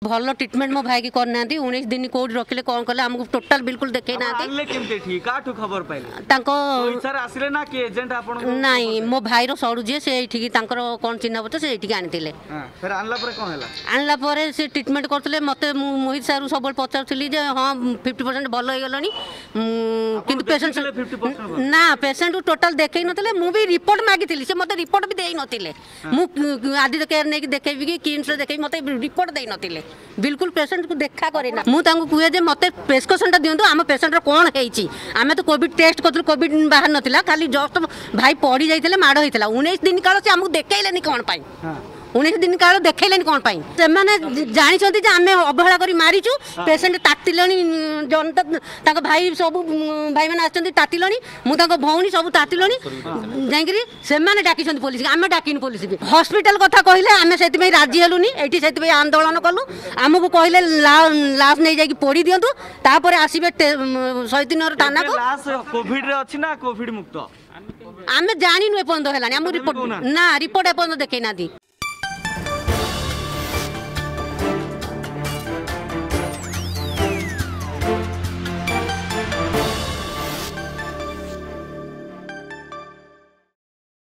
भल ट्रिटमेंट मो भाई की करना 19 दिन कोड रखिले कौन कले हमको टोटल बिल्कुल देखे ना खबर नहीं मो भाई सड़ू जी से कौन चिन्ह पत्र से आनी आनला से ट्रिटमेंट करते मत मोहित सारू सब पचारूली हाँ 50% भल हो गलानी कि पेसेंट ना पेसेंट टोटाल देखे नी मुझे रिपोर्ट मागी से मत रिपोर्ट भी दे नी आदि केयर नहीं देखेबी कि किम्स देखे मत रिपोर्ट दे नी बिल्कुल पेसेंट को देखा करेना मुझे कहे जे मत प्रेस्क्रिप्शन दिंतु आम पेसेंट कौन है आम तो कोविड टेस्ट कर कोविड बाहर नाला खाली जस्ट भाई पड़ी जाते माड़ होता 19 दिन काल से आमको देखले कौन पाई 19 दिन काल देखले कौन पाई से जानते आम अवहेला कर मारीचु पेसेंट तातिले जनता भाई सब भाई मैंने आते तातिले मुझे भौणी सब तातिले जाकि से डाक पुलिस आम डाकिन पुलिस भी हॉस्पिटल कथा कहले आम से राजी हेलुनी ये आंदोलन कलु आमको कहले लाश नहीं जाकि पोड़ी दिंतु तापर आसबे 103 थाना को आम जानी एपर्तंत है रिपोर्ट ना रिपोर्ट एपर्तंत देखना।